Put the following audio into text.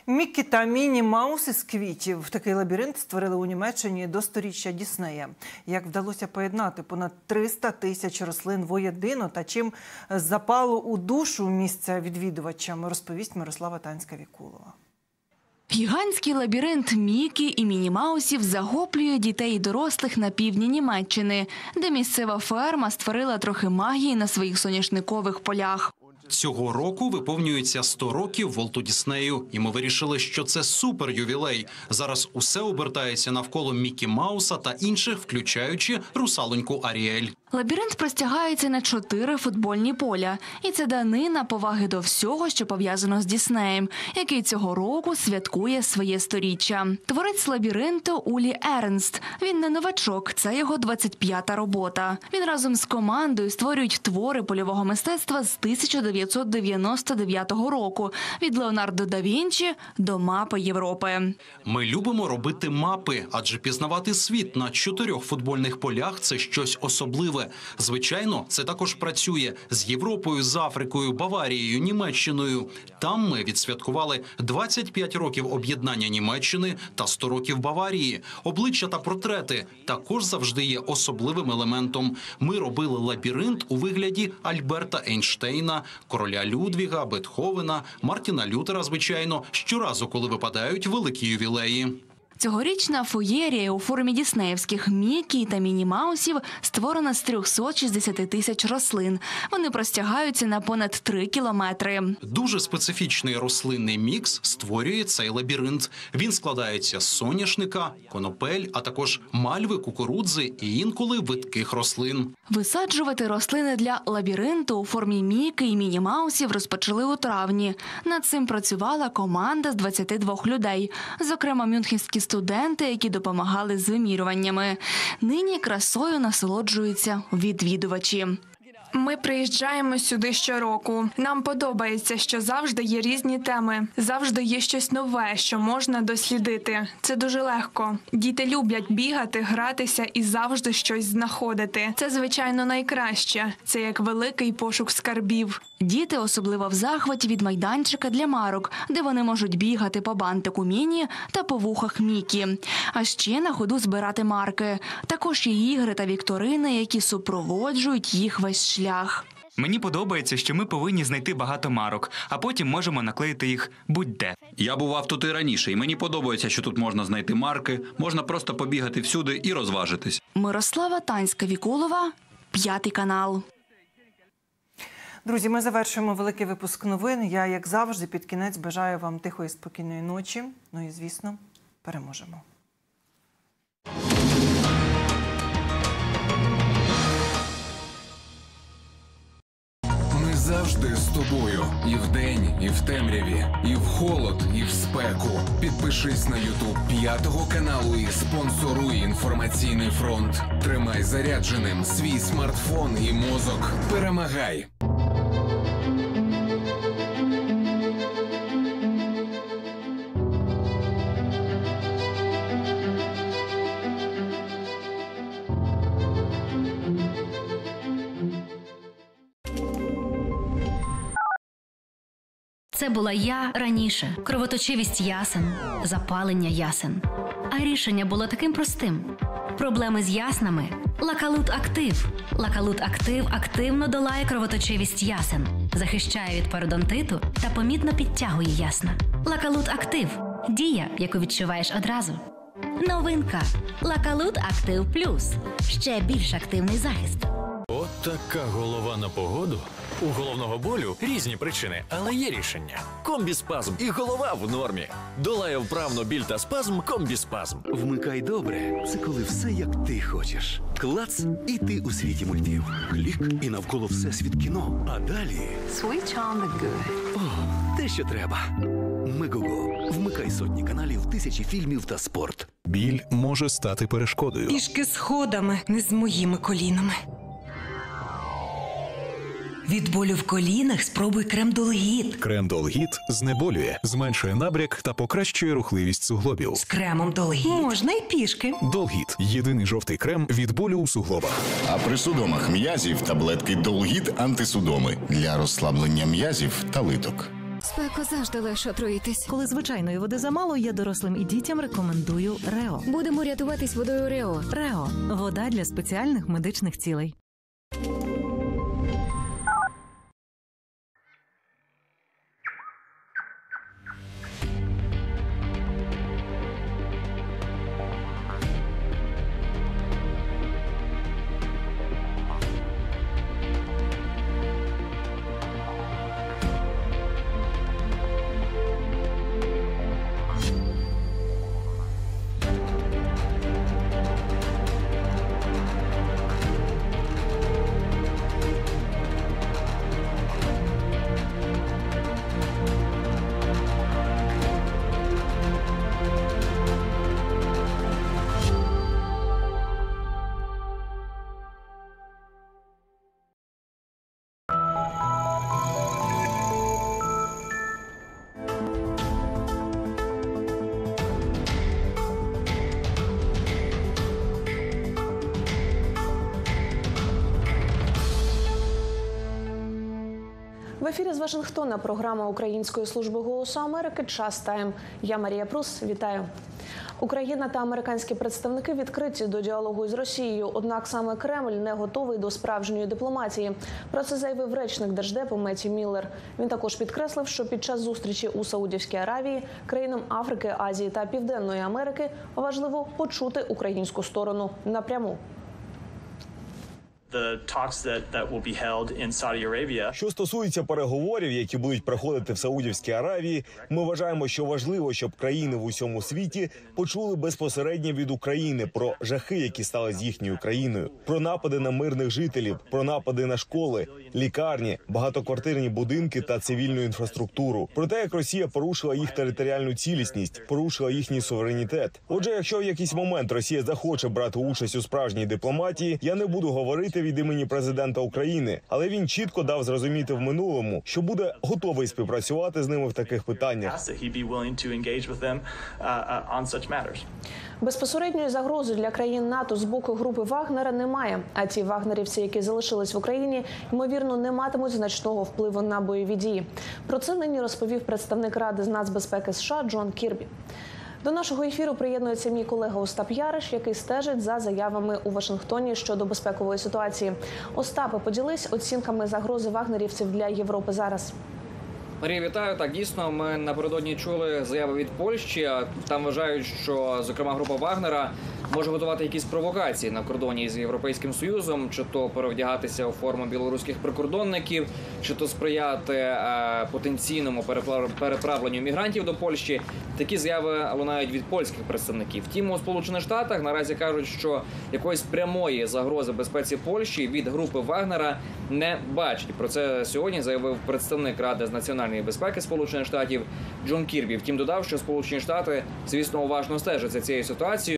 Міккі та Міні Маус із квітів. Такий лабіринт створили у Німеччині до 100-річчя Діснея. Як вдалося поєднати понад 300 тисяч рослин воєдино та чим запало у душу місця відвідувачам, розповість Мирослава Танська-Вікулова. Гігантський лабіринт Мікі і Міні Маусів захоплює дітей і дорослих на півдні Німеччини, де місцева ферма створила трохи магії на своїх соняшникових полях. Цього року виповнюється 100 років Волту Діснею, і ми вирішили, що це супер-ювілей. Зараз усе обертається навколо Мікі Мауса та інших, включаючи русалоньку Аріель. Лабіринт простягається на 4 футбольні поля. І це данина поваги до всього, що пов'язано з Діснеєм, який цього року святкує своє 100-річчя. Творець лабіринту Улі Ернст. Він не новачок, це його 25-та робота. Він разом з командою створюють твори польового мистецтва з 1999 року. Від Леонардо да Вінчі до мапи Європи. Ми любимо робити мапи, адже пізнавати світ на 4 футбольних полях – це щось особливе. Звичайно, це також працює з Європою, з Африкою, Баварією, Німеччиною. Там ми відсвяткували 25 років об'єднання Німеччини та 100 років Баварії. Обличчя та портрети також завжди є особливим елементом. Ми робили лабіринт у вигляді Альберта Ейнштейна, короля Людвіга, Бетховена, Мартіна Лютера, звичайно, щоразу, коли випадають великі ювілеї. Цьогорічна феєрія у формі діснеївських Мікі та Міні Маусів створена з 360 тисяч рослин. Вони простягаються на понад 3 кілометри. Дуже специфічний рослинний мікс створює цей лабіринт. Він складається з соняшника, конопель, а також мальви, кукурудзи і інколи видких рослин. Висаджувати рослини для лабіринту у формі Мікі і Міні Маусів розпочали у травні. Над цим працювала команда з 22 людей, зокрема мюнхенські студенти, які допомагали з вимірюваннями. Нині красою насолоджуються відвідувачі. Ми приїжджаємо сюди щороку. Нам подобається, що завжди є різні теми. Завжди є щось нове, що можна дослідити. Це дуже легко. Діти люблять бігати, гратися і завжди щось знаходити. Це, звичайно, найкраще. Це як великий пошук скарбів. Діти особливо в захваті від майданчика для марок, де вони можуть бігати по бантику Міні та по вухах Мікі. А ще на ходу збирати марки. Також є ігри та вікторини, які супроводжують їх весь шлях. Мені подобається, що ми повинні знайти багато марок, а потім можемо наклеїти їх будь-де. Я бував тут і раніше, і мені подобається, що тут можна знайти марки, можна просто побігати всюди і розважитись. Мирослава Танська-Вікулова, 5 канал. Друзі, ми завершуємо великий випуск новин. Я, як завжди, під кінець бажаю вам тихої, спокійної ночі. Ну і, звісно, переможемо. Ми завжди з тобою. І вдень, і в темряві, і в холод, і в спеку. Підпишись на YouTube 5 каналу і спонсоруй інформаційний фронт. Тримай зарядженим свій смартфон і мозок. Перемагай! Це була я раніше. Кровоточивість ясен, запалення ясен. А рішення було таким простим. Проблеми з яснами? Лакалут Актив. Лакалут Актив активно долає кровоточивість ясен, захищає від пародонтиту та помітно підтягує ясна. Лакалут Актив. Дія, яку відчуваєш одразу. Новинка. Лакалут Актив Плюс. Ще більш активний захист. От така голова на погоду. У головного болю різні причини, але є рішення. Комбіспазм і голова в нормі. Долає вправно біль та спазм Комбіспазм. Вмикай добре. Це коли все як ти хочеш. Клац, і ти у світі мультів. Клік, і навколо всесвіт кіно. А далі... Switch on the good. О, те, що треба. Мегого. Вмикай сотні каналів, тисячі фільмів та спорт. Біль може стати перешкодою. Пішки сходами, не з моїми колінами. Від болю в колінах спробуй крем-долгіт. Крем-долгіт знеболює, зменшує набряк та покращує рухливість суглобів. З кремом долгіт можна й пішки. Долгіт – єдиний жовтий крем від болю у суглобах. А при судомах м'язів таблетки Долгіт антисудоми для розслаблення м'язів та литок. спеку завжди легше отруїтись. Коли звичайної води замало, я дорослим і дітям рекомендую Рео. Будемо рятуватись водою Рео. Рео – вода для спеціальних медичних цілей. В ефірі з Вашингтона програма Української служби «Голосу Америки» «Час Тайм». Я Марія Прус. Вітаю. Україна та американські представники відкриті до діалогу із Росією, однак саме Кремль не готовий до справжньої дипломатії. Про це заявив речник Держдепу Меттью Міллер. Він також підкреслив, що під час зустрічі у Саудівській Аравії країнам Африки, Азії та Південної Америки важливо почути українську сторону напряму. Що стосується переговорів, які будуть проходити в Саудівській Аравії, ми вважаємо, що важливо, щоб країни в усьому світі почули безпосередньо від України про жахи, які стали з їхньою країною, про напади на мирних жителів, про напади на школи, лікарні, багатоквартирні будинки та цивільну інфраструктуру, про те, як Росія порушила їх територіальну цілісність, порушила їхній суверенітет. Отже, якщо в якийсь момент Росія захоче брати участь у справжній дипломатії, я не буду говорити від імені президента України, але він чітко дав зрозуміти в минулому, що буде готовий співпрацювати з ними в таких питаннях. Безпосередньої загрози для країн НАТО з боку групи Вагнера немає. А ті вагнерівці, які залишились в Україні, ймовірно, не матимуть значного впливу на бойові дії. Про це нині розповів представник Ради з нацбезпеки США Джон Кірбі. До нашого ефіру приєднується мій колега Остап Яриш, який стежить за заявами у Вашингтоні щодо безпекової ситуації. Остапе, поділись оцінками загрози вагнерівців для Європи зараз. Марія, вітаю. Так, дійсно, ми напередодні чули заяви від Польщі. Там вважають, що, зокрема, група Вагнера може готувати якісь провокації на кордоні з Європейським Союзом, чи то перевдягатися у форму білоруських прикордонників, чи то сприяти потенційному переправленню мігрантів до Польщі. Такі заяви лунають від польських представників. Втім, у Сполучених Штатах наразі кажуть, що якоїсь прямої загрози безпеці Польщі від групи Вагнера не бачать. Про це сьогодні заявив представник Ради з національної безпеки Сполучених Штатів Джон Кірбі. Втім, додав, що Сполучені Штати, звісно, уважно стежать за цією ситуацією